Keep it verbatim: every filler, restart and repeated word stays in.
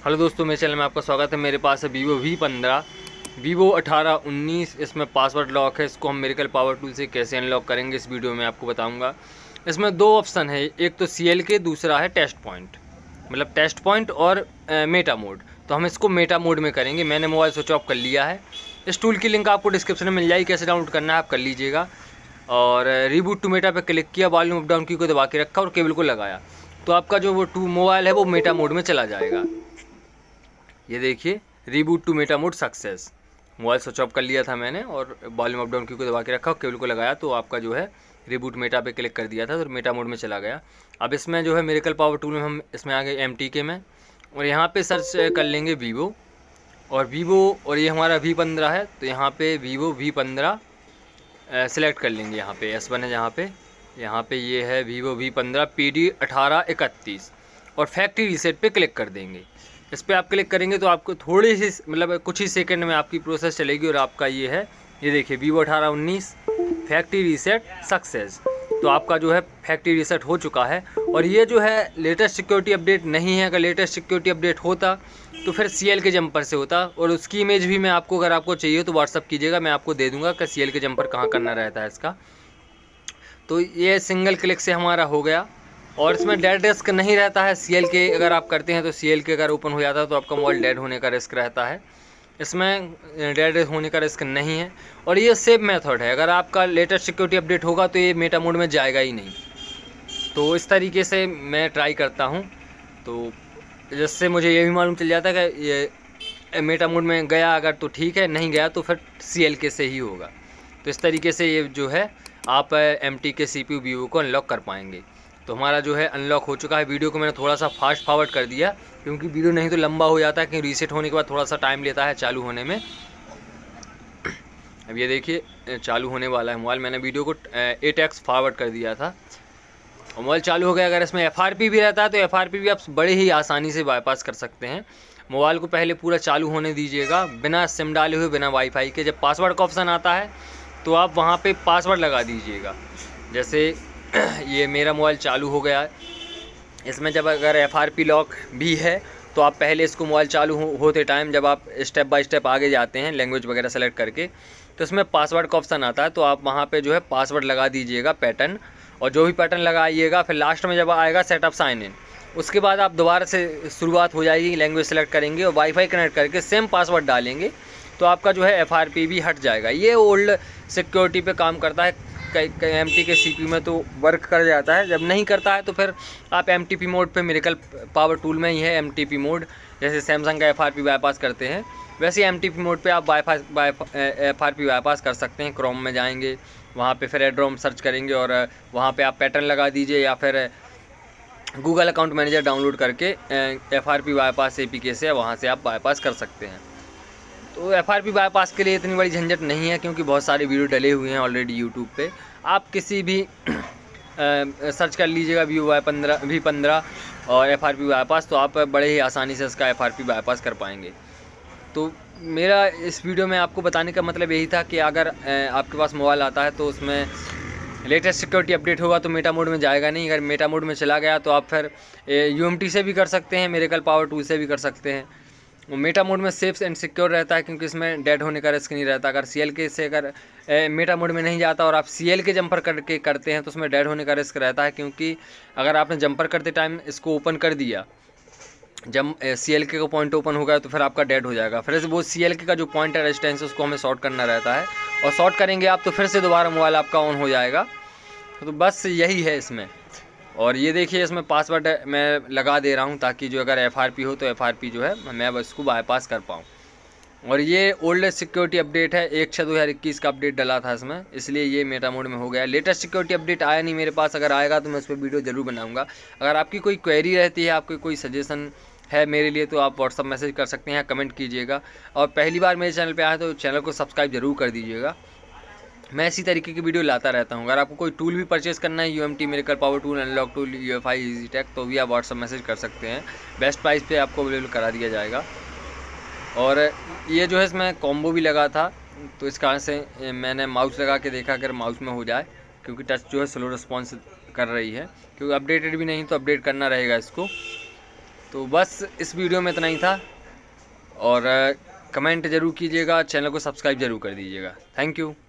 Hello दोस्तों, मेरे channel में आपका स्वागत है। मेरे पास है वीवो वी पंद्रह, वीवो अठारह उन्नीस। इसमें पासवर्ड लॉक है। इसको हम मिरेकल पावर टूल से कैसे अनलॉक करेंगे इस वीडियो में आपको बताऊंगा। इसमें दो ऑप्शन है, एक तो सी एल के, दूसरा है टेस्ट पॉइंट, मतलब टेस्ट पॉइंट और मेटा मोड। तो हम इसको मेटा मोड में करेंगे। मैंने मोबाइल स्विच ऑफ कर लिया है। इस टूल की लिंक आपको डिस्क्रिप्शन में मिल जाएगी, कैसे डाउनलोड करना है आप कर लीजिएगा। और रीबूट टू मेटा पे क्लिक किया, वॉल्यूम अप डाउन की को दबा के रखा और केबल को लगाया, तो आपका जो वो टू मोबाइल है वो मेटा मोड में चला जाएगा। ये देखिए, reboot to meta mode success. Mobile switch off कर लिया था मैंने और वॉल्यूम अप डाउन की को दबा के रखा और केबल को लगाया, तो आपका जो है रीबूट मेटा पे क्लिक कर दिया था तो मेटा मोड में चला गया। अब इसमें जो है मिरेकल पावर टूल में हम इसमें आ गए एम टी के में, और यहाँ पे सर्च कर लेंगे वीवो, और वीवो और ये हमारा वी पंद्रह है, तो यहाँ पे वीवो वी पंद्रह सेलेक्ट कर लेंगे। यहाँ पे एस वन है, जहाँ पे यहाँ पे ये है वीवो वी पंद्रह पी डी अठारह इकतीस, और फैक्ट्री रीसेट पे क्लिक कर देंगे। इस पर आप क्लिक करेंगे तो आपको थोड़ी सी मतलब कुछ ही सेकंड में आपकी प्रोसेस चलेगी, और आपका ये है, ये देखिए वीवो अठारह उन्नीस फैक्ट्री रीसेट सक्सेस। तो आपका जो है फैक्ट्री रीसेट हो चुका है। और ये जो है लेटेस्ट सिक्योरिटी अपडेट नहीं है। अगर लेटेस्ट सिक्योरिटी अपडेट होता तो फिर सी एल के जंपर से होता, और उसकी इमेज भी मैं आपको, अगर आपको चाहिए तो व्हाट्सअप कीजिएगा, मैं आपको दे दूंगा कि सी एल के जंपर कहाँ करना रहता है इसका। तो ये सिंगल क्लिक से हमारा हो गया, और इसमें डेड रिस्क नहीं रहता है। सी एल के अगर आप करते हैं तो सी एल के अगर ओपन हो जाता है तो आपका मोबाइल डेड होने का रिस्क रहता है। इसमें डेड होने का रिस्क नहीं है, और ये सेफ मेथड है। अगर आपका लेटेस्ट सिक्योरिटी अपडेट होगा तो ये मेटा मोड में जाएगा ही नहीं। तो इस तरीके से मैं ट्राई करता हूँ, तो जिससे मुझे ये भी मालूम चल जाता है कि ये मेटा मोड में गया अगर तो ठीक है, नहीं गया तो फिर सी एल के से ही होगा। तो इस तरीके से ये जो है आप M T K C P U Vivo को अनलॉक कर पाएंगे। तो हमारा जो है अनलॉक हो चुका है। वीडियो को मैंने थोड़ा सा फास्ट फॉरवर्ड कर दिया, क्योंकि वीडियो नहीं तो लंबा हो जाता है, क्योंकि रीसेट होने के बाद थोड़ा सा टाइम लेता है चालू होने में। अब ये देखिए चालू होने वाला है मोबाइल। मैंने वीडियो को एट एक्स फॉरवर्ड कर दिया था और मोबाइल चालू हो गया। अगर इसमें एफ आर पी भी रहता है तो एफ आर पी भी आप बड़े ही आसानी से बाईपास कर सकते हैं। मोबाइल को पहले पूरा चालू होने दीजिएगा, बिना सिम डाले हुए, बिना वाईफाई के। जब पासवर्ड का ऑप्शन आता है तो आप वहाँ पे पासवर्ड लगा दीजिएगा। जैसे ये मेरा मोबाइल चालू हो गया है। इसमें जब अगर एफ आर पी लॉक भी है तो आप पहले इसको मोबाइल चालू हो, होते टाइम जब आप स्टेप बाय स्टेप आगे जाते हैं लैंग्वेज वगैरह सेलेक्ट करके, तो इसमें पासवर्ड का ऑप्शन आता है, तो आप वहाँ पे जो है पासवर्ड लगा दीजिएगा, पैटर्न, और जो भी पैटर्न लगाइएगा। फिर लास्ट में जब आएगा सेटअप साइन इन, उसके बाद आप दोबारा से शुरुआत हो जाएगी, लैंग्वेज सेलेक्ट करेंगे और वाईफाई कनेक्ट करके सेम पासवर्ड डालेंगे, तो आपका जो है एफ आर पी भी हट जाएगा। ये ओल्ड सिक्योरिटी पे काम करता है, कई कई M T K C P you में तो वर्क कर जाता है। जब नहीं करता है तो फिर आप एम टी पी मोड पे, मिरेकल पावर टूल में ही है एम टी पी मोड, जैसे सैमसंग का एफ आर पी बाईपास करते हैं वैसे एम टी पी मोड पे आप bypass by F R P bypass कर सकते हैं। क्रोम में जाएंगे, वहाँ पे फिर एड्रोम सर्च करेंगे और वहाँ पे आप पैटर्न लगा दीजिए, या फिर गूगल अकाउंट मैनेजर डाउनलोड करके F R P bypass A P K से वहाँ से आप बाईपास कर सकते हैं। तो एफ आर पी बाईपास के लिए इतनी बड़ी झंझट नहीं है, क्योंकि बहुत सारे वीडियो डले हुए हैं ऑलरेडी यूट्यूब पे। आप किसी भी आ, सर्च कर लीजिएगा वीवो वाई पंद्रह वी पंद्रह और एफ आर पी बाईपास, तो आप बड़े ही आसानी से इसका एफ आर पी बाईपास कर पाएंगे। तो मेरा इस वीडियो में आपको बताने का मतलब यही था कि अगर आपके पास मोबाइल आता है तो उसमें लेटेस्ट सिक्योरिटी अपडेट होगा तो मेटा मोड में जाएगा नहीं। अगर मेटा मोड में चला गया तो आप फिर यू एम टी से भी कर सकते हैं, मिरेकल पावर टूल से भी कर सकते हैं। वो मेटा मोड में सेफ एंड सिक्योर रहता है, क्योंकि इसमें डेड होने का रिस्क नहीं रहता। अगर सी एल के से अगर ए, मेटा मोड में नहीं जाता और आप सी एल के जंपर करके करते हैं तो उसमें डेड होने का रिस्क रहता है, क्योंकि अगर आपने जंपर करते टाइम इसको ओपन कर दिया, जब सी एल के का पॉइंट ओपन हो गया तो फिर आपका डेड हो जाएगा। फिर वो सी एल के का जो पॉइंट है, रेजिस्टेंस, उसको हमें शॉर्ट करना रहता है, और शॉर्ट करेंगे आप तो फिर से दोबारा मोबाइल आपका ऑन हो जाएगा। तो बस यही है इसमें। और ये देखिए इसमें पासवर्ड मैं लगा दे रहा हूँ, ताकि जो अगर एफ आर पी हो तो एफ आर पी जो है मैं उसको बाईपास कर पाऊँ। और ये ओल्ड सिक्योरिटी अपडेट है, एक छः दो हज़ार इक्कीस का अपडेट डला था इसमें, इसलिए ये मेटा मोड में हो गया। लेटेस्ट सिक्योरिटी अपडेट आया नहीं मेरे पास, अगर आएगा तो मैं उस पर वीडियो ज़रूर बनाऊँगा। अगर आपकी कोई क्वेरी रहती है, आपकी कोई सजेशन है मेरे लिए, तो आप व्हाट्सअप मैसेज कर सकते हैं, कमेंट कीजिएगा। और पहली बार मेरे चैनल पे आए तो चैनल को सब्सक्राइब जरूर कर दीजिएगा। मैं इसी तरीके की वीडियो लाता रहता हूँ। अगर आपको कोई टूल भी परचेज़ करना है, U M T, miracle power tool, unlock tool, U F I, easy tech, तो भी आप व्हाट्सअप मैसेज कर सकते हैं। बेस्ट प्राइस पे आपको अवेलेबल करा दिया जाएगा। और ये जो है इसमें कॉम्बो भी लगा था, तो इस कारण से मैंने माउस लगा के देखा अगर माउस में हो जाए, क्योंकि टच जो है स्लो रिस्पॉन्स कर रही है, क्योंकि अपडेटेड भी नहीं तो अपडेट करना रहेगा इसको। तो बस इस वीडियो में इतना ही था, और कमेंट ज़रूर कीजिएगा, चैनल को सब्सक्राइब ज़रूर कर दीजिएगा। Thank you.